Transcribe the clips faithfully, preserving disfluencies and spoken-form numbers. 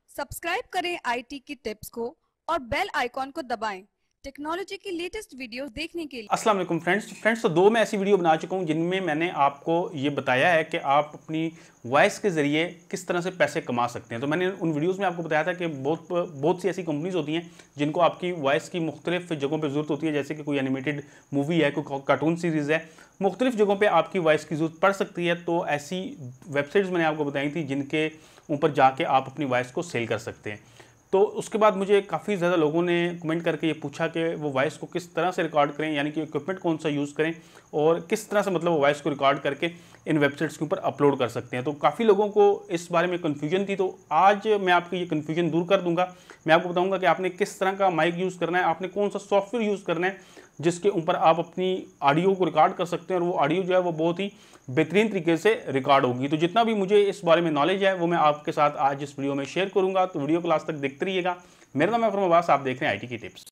Subscribe करें IT की tips को और बेल आइकॉन को दबाएं टेक्नोलॉजी की लेटेस्ट वीडियोस देखने के लिए। अस्सलाम वालेकुम फ्रेंड्स फ्रेंड्स तो दो मैं ऐसी वीडियो बना चुका हूं जिनमें मैंने आपको ये बताया है कि आप अपनी वॉइस के ज़रिए किस तरह से पैसे कमा सकते हैं। तो मैंने उन वीडियोस में आपको बताया था कि बहुत बहुत सी ऐसी कंपनीज होती हैं जिनको आपकी वॉइस की मुख्तलिफ जगहों पर ज़रूरत होती है, जैसे कि कोई एनिमेटेड मूवी है, कोई कार्टून सीरीज़ है, मुख्तलिफ जगहों पर आपकी वॉइस की ज़रूरत पड़ सकती है। तो ऐसी वेबसाइट्स मैंने आपको बताई थी जिनके ऊपर जाके आप अपनी वॉइस को सेल कर सकते हैं। तो उसके बाद मुझे काफ़ी ज़्यादा लोगों ने कमेंट करके ये पूछा कि वो वॉइस को किस तरह से रिकॉर्ड करें, यानी कि इक्विपमेंट कौन सा यूज़ करें और किस तरह से मतलब वो वॉइस को रिकॉर्ड करके इन वेबसाइट्स के ऊपर अपलोड कर सकते हैं। तो काफ़ी लोगों को इस बारे में कन्फ्यूजन थी, तो आज मैं आपकी ये कन्फ्यूजन दूर कर दूंगा। मैं आपको बताऊंगा कि आपने किस तरह का माइक यूज़ करना है, आपने कौन सा सॉफ्टवेयर यूज़ करना है जिसके ऊपर आप अपनी ऑडियो को रिकॉर्ड कर सकते हैं और वो ऑडियो जो है वो बहुत ही बेहतरीन तरीके से रिकॉर्ड होगी। तो जितना भी मुझे इस बारे में नॉलेज है वो मैं आपके साथ आज इस वीडियो में शेयर करूंगा। तो वीडियो को लास्ट तक देखते रहिएगा। मेरा नाम है फरमान अब्बास, आप देख रहे हैं आईटी की टिप्स।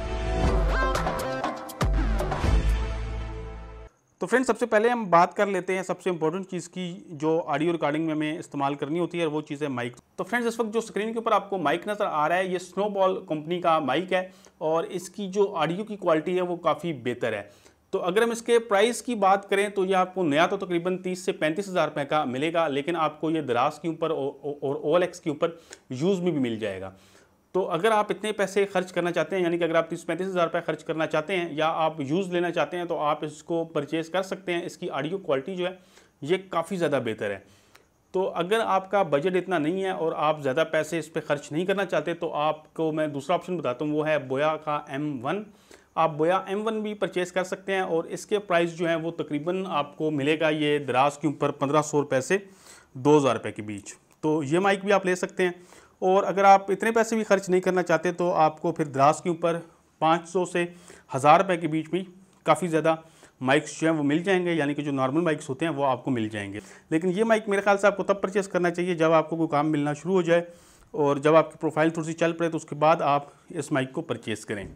तो फ्रेंड्स, सबसे पहले हम बात कर लेते हैं सबसे इंपॉर्टेंट चीज़ की जो ऑडियो रिकॉर्डिंग में हमें इस्तेमाल करनी होती है, वो चीज़ है माइक। तो फ्रेंड्स, इस वक्त जो स्क्रीन के ऊपर आपको माइक नज़र आ रहा है ये स्नोबॉल कंपनी का माइक है और इसकी जो ऑडियो की क्वालिटी है वो काफ़ी बेहतर है। तो अगर हम इसके प्राइस की बात करें तो ये आपको नया तो तकरीबन तीस से पैंतीस हज़ार रुपये का मिलेगा, लेकिन आपको ये दराज के ऊपर और ओ एल एक्स के ऊपर यूज़ में भी मिल जाएगा। तो अगर आप इतने पैसे खर्च करना चाहते हैं, यानी कि अगर आप तीस पैंतीस हज़ार रुपये खर्च करना चाहते हैं या आप यूज़ लेना चाहते हैं, तो आप इसको परचेज़ कर सकते हैं। इसकी ऑडियो क्वालिटी जो है ये काफ़ी ज़्यादा बेहतर है। तो अगर आपका बजट इतना नहीं है और आप ज़्यादा पैसे इस पर खर्च नहीं करना चाहते, तो आपको मैं दूसरा ऑप्शन बताता हूँ, वो है बोया का एम वन। आप बोया एम वन भी परचेज़ कर सकते हैं और इसके प्राइस जो है वो तकरीबन आपको मिलेगा ये दराज के ऊपर पंद्रह सौ रुपये से दो हज़ार रुपये के बीच। तो ये माइक भी आप ले सकते हैं। और अगर आप इतने पैसे भी खर्च नहीं करना चाहते तो आपको फिर दराज के ऊपर पाँच सौ से हज़ार रुपये के बीच में काफ़ी ज़्यादा माइक्स जो हैं वो मिल जाएंगे, यानी कि जो नॉर्मल माइक्स होते हैं वो आपको मिल जाएंगे। लेकिन ये माइक मेरे ख्याल से आपको तब परचेज़ करना चाहिए जब आपको कोई काम मिलना शुरू हो जाए और जब आपकी प्रोफाइल थोड़ी सी चल पड़े, तो उसके बाद आप इस माइक को परचेज़ करें।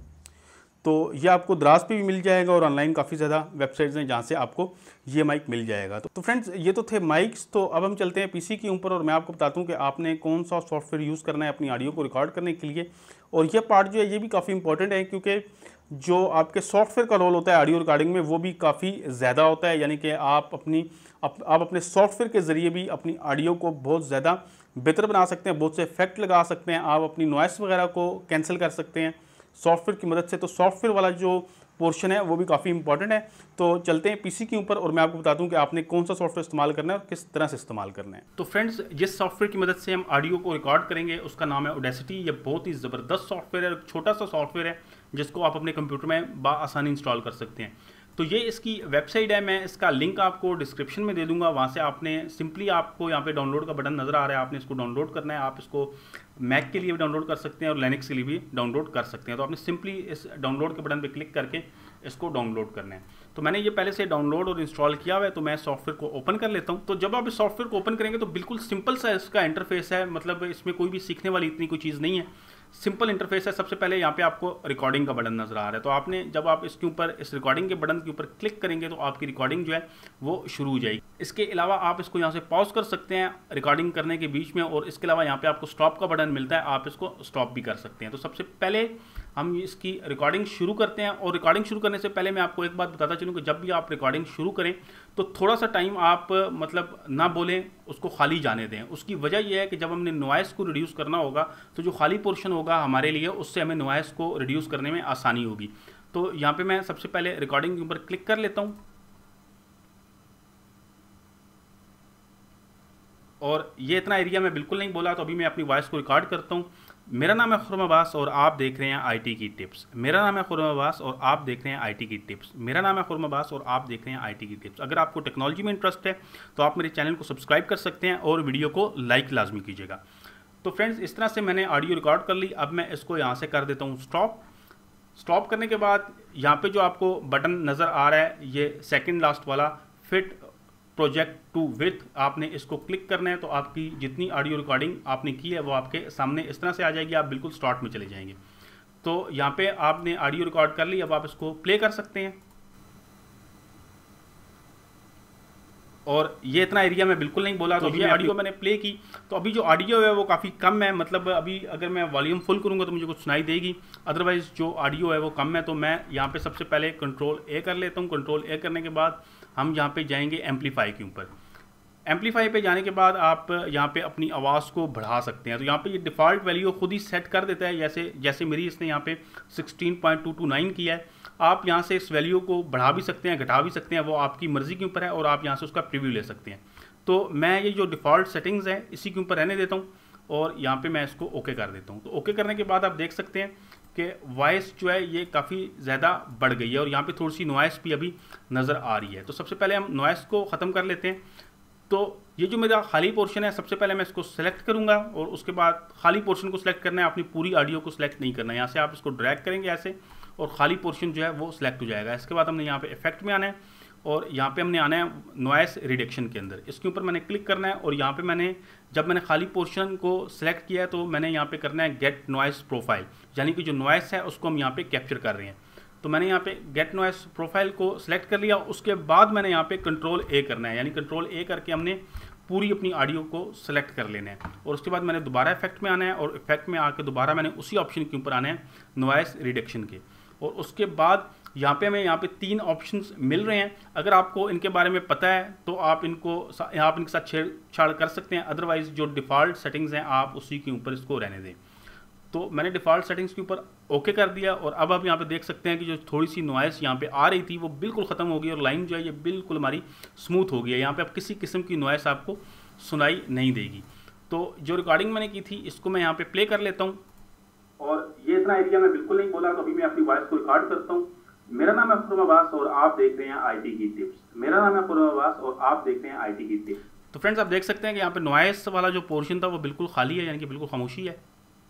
तो ये आपको दराज पे भी मिल जाएगा और ऑनलाइन काफ़ी ज़्यादा वेबसाइट्स हैं जहाँ से आपको ये माइक मिल जाएगा। तो, तो फ्रेंड्स, ये तो थे माइक्स। तो अब हम चलते हैं पीसी के ऊपर और मैं आपको बताता हूँ कि आपने कौन सा सॉफ्टवेयर यूज़ करना है अपनी ऑडियो को रिकॉर्ड करने के लिए। और ये पार्ट जो है ये भी काफ़ी इंपॉर्टेंट है, क्योंकि जो आपके सॉफ्टवेयर का रोल होता है ऑडियो रिकॉर्डिंग में वो भी काफ़ी ज़्यादा होता है। यानी कि आप अपनी आप, आप अपने सॉफ्टवेयर के ज़रिए भी अपनी ऑडियो को बहुत ज़्यादा बेहतर बना सकते हैं, बहुत से इफेक्ट लगा सकते हैं, आप अपनी नॉइस वगैरह को कैंसिल कर सकते हैं सॉफ्टवेयर की मदद से। तो सॉफ्टवेयर वाला जो पोर्शन है वो भी काफ़ी इंपॉर्टेंट है। तो चलते हैं पीसी के ऊपर और मैं आपको बताता हूँ कि आपने कौन सा सॉफ्टवेयर इस्तेमाल करना है और किस तरह से इस्तेमाल करना है। तो फ्रेंड्स, जिस सॉफ्टवेयर की मदद से हम ऑडियो को रिकॉर्ड करेंगे उसका नाम है ऑडेसिटी। ये बहुत ही ज़बरदस्त सॉफ्टवेयर है, छोटा सा सॉफ्टवेयर है जिसको आप अपने कंप्यूटर में बआसानी इंस्टॉल कर सकते हैं। तो ये इसकी वेबसाइट है, मैं इसका लिंक आपको डिस्क्रिप्शन में दे दूंगा। वहाँ से आपने सिंपली, आपको यहाँ पे डाउनलोड का बटन नज़र आ रहा है, आपने इसको डाउनलोड करना है। आप इसको मैक के लिए भी डाउनलोड कर सकते हैं और लिनक्स के लिए भी डाउनलोड कर सकते हैं। तो आपने सिंपली इस डाउनलोड के बटन पे क्लिक करके इसको डाउनलोड करना है। तो मैंने ये पहले से डाउनलोड और इंस्टॉल किया हुआ है, तो मैं सॉफ्टवेयर को ओपन कर लेता हूँ। तो जब आप इस सॉफ्टवेयर को ओपन करेंगे तो बिल्कुल सिंपल सा इसका इंटरफेस है, मतलब इसमें कोई भी सीखने वाली इतनी कोई चीज़ नहीं है, सिंपल इंटरफेस है। सबसे पहले यहाँ पे आपको रिकॉर्डिंग का बटन नजर आ रहा है, तो आपने जब आप इसके ऊपर इस रिकॉर्डिंग के बटन के ऊपर क्लिक करेंगे तो आपकी रिकॉर्डिंग जो है वो शुरू हो जाएगी। इसके अलावा आप इसको यहाँ से पॉज कर सकते हैं रिकॉर्डिंग करने के बीच में, और इसके अलावा यहाँ पे आपको स्टॉप का बटन मिलता है, आप इसको स्टॉप भी कर सकते हैं। तो सबसे पहले हम इसकी रिकॉर्डिंग शुरू करते हैं। और रिकॉर्डिंग शुरू करने से पहले मैं आपको एक बात बताता चलूँ कि जब भी आप रिकॉर्डिंग शुरू करें तो थोड़ा सा टाइम आप मतलब ना बोलें, उसको खाली जाने दें। उसकी वजह यह है कि जब हमने नॉइस को रिड्यूस करना होगा तो जो खाली पोर्शन होगा हमारे लिए, उससे हमें नॉइस को रिड्यूस करने में आसानी होगी। तो यहाँ पे मैं सबसे पहले रिकॉर्डिंग के ऊपर क्लिक कर लेता हूँ और ये इतना एरिया मैं बिल्कुल नहीं बोला, तो अभी मैं अपनी वॉइस को रिकॉर्ड करता हूँ। मेरा नाम है फरमान अब्बास और आप देख रहे हैं आईटी की टिप्स। मेरा नाम है फरमान अब्बास और आप देख रहे हैं आईटी की टिप्स। मेरा नाम है फरमान अब्बास और आप देख रहे हैं आईटी की टिप्स। अगर आपको टेक्नोलॉजी में इंटरेस्ट है तो आप मेरे चैनल को सब्सक्राइब कर सकते हैं और वीडियो को लाइक लाजमी कीजिएगा। तो फ्रेंड्स, इस तरह से मैंने ऑडियो रिकॉर्ड कर ली। अब मैं इसको यहाँ से कर देता हूँ स्टॉप। स्टॉप करने के बाद यहाँ पे जो आपको बटन नज़र आ रहा है ये सेकेंड लास्ट वाला, फिट प्रोजेक्ट टू विथ, आपने इसको क्लिक करना है। तो आपकी जितनी ऑडियो रिकॉर्डिंग आपने की है वो आपके सामने इस तरह से आ जाएगी, आप बिल्कुल स्टार्ट में चले जाएंगे। तो यहाँ पे आपने ऑडियो रिकॉर्ड कर ली, अब आप इसको प्ले कर सकते हैं। और ये इतना एरिया मैं बिल्कुल नहीं बोला। तो ये ऑडियो मैंने प्ले की, तो अभी जो ऑडियो है वो काफ़ी कम है, मतलब अभी अगर मैं वॉल्यूम फुल करूँगा तो मुझे कुछ सुनाई देगी, अदरवाइज़ जो ऑडियो है वो कम है। तो मैं यहाँ पे सबसे पहले कंट्रोल ए कर लेता हूँ। कंट्रोल ए करने के बाद हम यहाँ पे जाएंगे एम्पलीफाई के ऊपर। एम्पलीफाई पे जाने के बाद आप यहाँ पे अपनी आवाज़ को बढ़ा सकते हैं। तो यहाँ पे ये डिफ़ॉल्ट वैल्यू खुद ही सेट कर देता है, जैसे जैसे मेरी इसने यहाँ पे sixteen point two two nine किया है। आप यहाँ से इस वैल्यू को बढ़ा भी सकते हैं, घटा भी सकते हैं, वो आपकी मर्ज़ी के ऊपर है, और आप यहाँ से उसका प्रीव्यू ले सकते हैं। तो मैं ये जो डिफ़ॉल्ट सेटिंग्स हैं इसी के ऊपर रहने देता हूँ, और यहाँ पे मैं इसको ओके कर देता हूँ। तो ओके करने के बाद आप देख सकते हैं कि वॉइस जो है ये काफ़ी ज़्यादा बढ़ गई है, और यहाँ पे थोड़ी सी नॉइस भी अभी नज़र आ रही है। तो सबसे पहले हम नॉइस को ख़त्म कर लेते हैं। तो ये जो मेरा खाली पोर्शन है, सबसे पहले मैं इसको सेलेक्ट करूँगा, और उसके बाद खाली पोर्शन को सिलेक्ट करना है, अपनी पूरी ऑडियो को सिलेक्ट नहीं करना है। यहाँ से आप इसको ड्रैग करेंगे ऐसे, और खाली पोर्शन जो है वो सिलेक्ट हो जाएगा। इसके बाद हमने यहाँ पे इफेक्ट में आना है, और यहाँ पे हमने आना है नॉइस रिडक्शन के अंदर। इसके ऊपर मैंने क्लिक करना है, और यहाँ पे मैंने जब मैंने खाली पोर्शन को सिलेक्ट किया है तो मैंने यहाँ पे करना है गेट नॉइस प्रोफाइल, यानी कि जो नॉइस है उसको हम यहाँ पे कैप्चर कर रहे हैं। तो मैंने यहाँ पे गेट नॉइस प्रोफाइल को सिलेक्ट कर लिया। उसके बाद मैंने यहाँ पे कंट्रोल ए करना है, यानी कंट्रोल ए करके हमने पूरी अपनी ऑडियो को सिलेक्ट कर लेना है। और उसके बाद मैंने दोबारा इफेक्ट में आना है, और इफेक्ट में आके दोबारा मैंने उसी ऑप्शन के ऊपर आना है नॉइस रिडक्शन के। और उसके बाद यहाँ पे हमें यहाँ पे तीन ऑप्शंस मिल रहे हैं। अगर आपको इनके बारे में पता है तो आप इनको आप इनके साथ छेड़छाड़ कर सकते हैं, अदरवाइज जो डिफ़ॉल्ट सेटिंग्स हैं आप उसी के ऊपर इसको रहने दें। तो मैंने डिफ़ॉल्ट सेटिंग्स के ऊपर ओके कर दिया, और अब आप यहाँ पे देख सकते हैं कि जो थोड़ी सी नॉइस यहाँ पे आ रही थी वो बिल्कुल ख़त्म हो गई, और लाइन जो है ये बिल्कुल हमारी स्मूथ हो गई है। यहाँ पे अब किसी किस्म की नॉइस आपको सुनाई नहीं देगी। तो जो रिकॉर्डिंग मैंने की थी इसको मैं यहाँ पे प्ले कर लेता हूँ, और ये इतना एरिया मैं बिल्कुल नहीं बोला, तो अभी मैं अपनी वॉइस को रिकॉर्ड करता हूँ। मेरा नाम है खुर्रम अब्बास और आप देख रहे हैं आईटी की टिप्स। मेरा नाम है खुर्रम अब्बास और आप देख रहे हैं आईटी की टिप्स। तो फ्रेंड्स आप देख सकते हैं कि यहाँ पे नॉइस वाला जो पोर्शन था वो बिल्कुल खाली है, यानी कि बिल्कुल खामोशी है,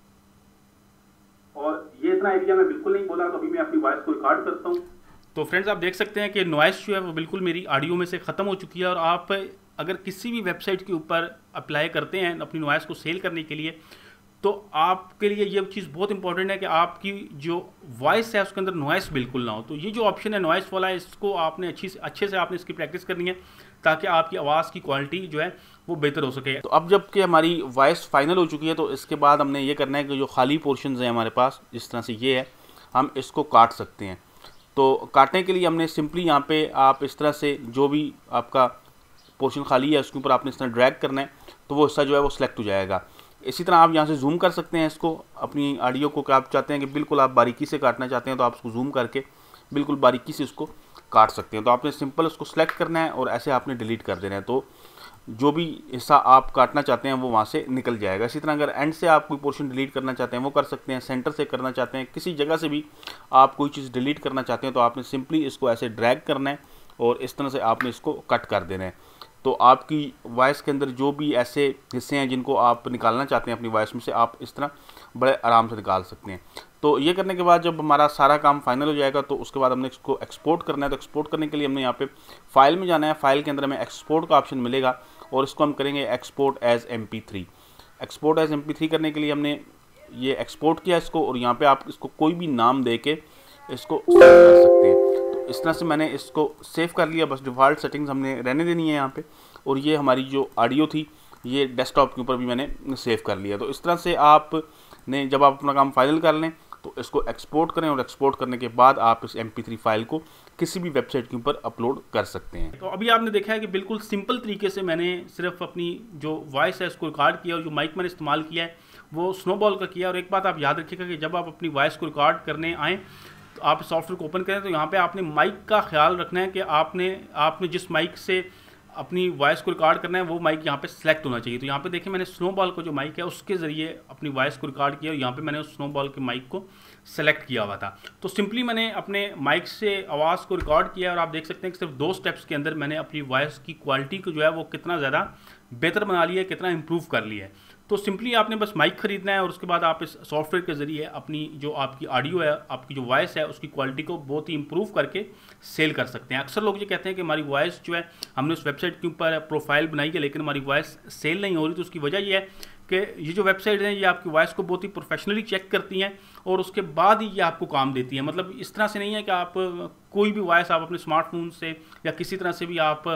और ये इतना एरिया मैं बिल्कुल नहीं बोला, तो अभी मैं अपनी वॉइस को रिकॉर्ड करता हूँ। तो फ्रेंड्स आप देख सकते हैं कि नॉइस जो है वो बिल्कुल मेरी ऑडियो में से ख़त्म हो चुकी है। और आप अगर किसी भी वेबसाइट के ऊपर अप्लाई करते हैं अपनी नॉइस को सेल करने के लिए, तो आपके लिए ये चीज़ बहुत इंपॉर्टेंट है कि आपकी जो वॉइस है उसके अंदर नॉइस बिल्कुल ना हो। तो ये जो ऑप्शन है नॉइस वाला, इसको आपने अच्छी से अच्छे से आपने इसकी प्रैक्टिस करनी है, ताकि आपकी आवाज़ की क्वालिटी जो है वो बेहतर हो सके। तो अब जब कि हमारी वॉइस फाइनल हो चुकी है, तो इसके बाद हमने ये करना है कि जो खाली पोर्शंस हैं हमारे पास, जिस तरह से ये है, हम इसको काट सकते हैं। तो काटने के लिए हमने सिंपली यहाँ पे आप इस तरह से जो भी आपका पोर्शन खाली है उसके ऊपर आपने इस तरह ड्रैग करना है, तो वो हिस्सा जो है वो सिलेक्ट हो जाएगा। इसी तरह आप यहाँ से जूम कर सकते हैं इसको, अपनी ऑडियो को आप चाहते हैं कि बिल्कुल आप बारीकी से काटना चाहते हैं तो आप उसको जूम करके बिल्कुल बारीकी से उसको काट सकते हैं। तो आपने सिंपल उसको सेलेक्ट करना है और ऐसे आपने डिलीट कर देना है, तो जो भी हिस्सा आप काटना चाहते हैं वो वहाँ से निकल जाएगा। इसी तरह अगर एंड से आप कोई पोर्शन डिलीट करना चाहते हैं वो कर सकते हैं, सेंटर से करना चाहते हैं, किसी जगह से भी आप कोई चीज़ डिलीट करना चाहते हैं तो आपने सिंपली इसको ऐसे ड्रैग करना है और इस तरह से आपने इसको कट कर देना है। तो आपकी वॉइस के अंदर जो भी ऐसे हिस्से हैं जिनको आप निकालना चाहते हैं अपनी वॉइस में से, आप इस तरह बड़े आराम से निकाल सकते हैं। तो ये करने के बाद जब हमारा सारा काम फाइनल हो जाएगा तो उसके बाद हमने इसको एक्सपोर्ट करना है। तो एक्सपोर्ट करने के लिए हमने यहाँ पे फाइल में जाना है, फाइल के अंदर हमें एक्सपोर्ट का ऑप्शन मिलेगा और इसको हम करेंगे export as M P three. Export as M P three करने के लिए हमने ये एक्सपोर्ट किया इसको, और यहाँ पर आप इसको कोई भी नाम दे के इसको सेव कर सकते हैं। तो इस तरह से मैंने इसको सेव कर लिया, बस डिफ़ॉल्ट सेटिंग्स हमने रहने देनी है यहाँ पे। और ये हमारी जो ऑडियो थी ये डेस्कटॉप के ऊपर भी मैंने सेव कर लिया। तो इस तरह से आपने जब आप अपना काम फाइनल कर लें तो इसको एक्सपोर्ट करें, और एक्सपोर्ट करने के बाद आप इस एम पी थ्री फाइल को किसी भी वेबसाइट के ऊपर अपलोड कर सकते हैं। तो अभी आपने देखा है कि बिल्कुल सिंपल तरीके से मैंने सिर्फ अपनी जो वॉइस है उसको रिकॉर्ड किया, और जो माइक मैंने इस्तेमाल किया है वो स्नोबॉल का किया। और एक बात आप याद रखिएगा कि जब आप अपनी वॉइस को रिकॉर्ड करने आएँ तो आप सॉफ्टवेयर को ओपन करें तो यहाँ पे आपने माइक का ख्याल रखना है कि आपने आपने जिस माइक से अपनी वॉइस को रिकॉर्ड करना है वो माइक यहाँ पे सिलेक्ट होना चाहिए। तो यहाँ पे देखिए मैंने स्नोबॉल का जो माइक है उसके ज़रिए अपनी वॉइस को रिकॉर्ड किया, और यहाँ पे मैंने उस स्नोबॉल के माइक को सेलेक्ट किया हुआ था। तो सिंपली मैंने अपने माइक से आवाज़ को रिकॉर्ड किया, और आप देख सकते हैं कि सिर्फ दो स्टेप्स के अंदर मैंने अपनी वॉइस की क्वालिटी को जो है वो कितना ज़्यादा बेहतर बना लिया है, कितना इम्प्रूव कर लिया है। तो सिंपली आपने बस माइक खरीदना है और उसके बाद आप इस सॉफ्टवेयर के ज़रिए अपनी जो आपकी ऑडियो है, आपकी जो वॉइस है, उसकी क्वालिटी को बहुत ही इंप्रूव करके सेल कर सकते हैं। अक्सर लोग ये कहते हैं कि हमारी वॉइस जो है हमने उस वेबसाइट के ऊपर प्रोफाइल बनाई है लेकिन हमारी वॉइस सेल नहीं हो रही। तो उसकी वजह ये है कि ये जो वेबसाइट है ये आपकी वॉइस को बहुत ही प्रोफेशनली चेक करती हैं और उसके बाद ही ये आपको काम देती है। मतलब इस तरह से नहीं है कि आप कोई भी वॉइस आप अपने स्मार्टफोन से या किसी तरह से भी आप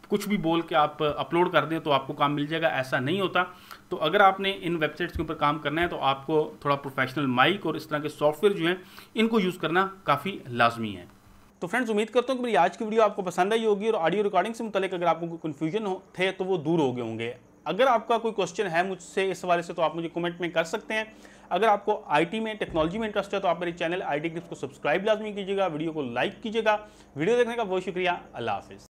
कुछ भी बोल के आप अपलोड कर दें तो आपको काम मिल जाएगा, ऐसा नहीं होता। तो अगर आपने इन वेबसाइट्स के ऊपर काम करना है तो आपको थोड़ा प्रोफेशनल माइक और इस तरह के सॉफ्टवेयर जो हैं इनको यूज़ करना काफ़ी लाजमी है। तो फ्रेंड्स, उम्मीद करता हूँ कि मेरी आज की वीडियो आपको पसंद आई होगी और ऑडियो रिकॉर्डिंग से मुतालिक अगर आपको कोई कन्फ्यूजन हो थे तो वो दूर हो गए होंगे। अगर आपका कोई क्वेश्चन है मुझसे इस हवाले से तो आप मुझे कमेंट में कर सकते हैं। अगर आपको आईटी में, टेक्नोलॉजी में इंटरेस्ट है तो आप मेरे चैनल आईटी टिप्स को सब्सक्राइब लाजमी कीजिएगा, वीडियो को लाइक कीजिएगा। वीडियो देखने का बहुत शुक्रिया। अल्लाह हाफिज़।